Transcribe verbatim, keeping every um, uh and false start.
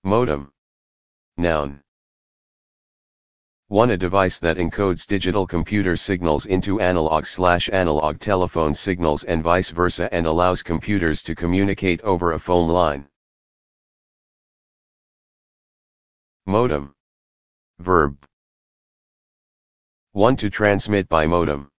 Modem. Noun. one. A device that encodes digital computer signals into analog slash analog telephone signals and vice versa and allows computers to communicate over a phone line. Modem. Verb. one. To transmit by modem.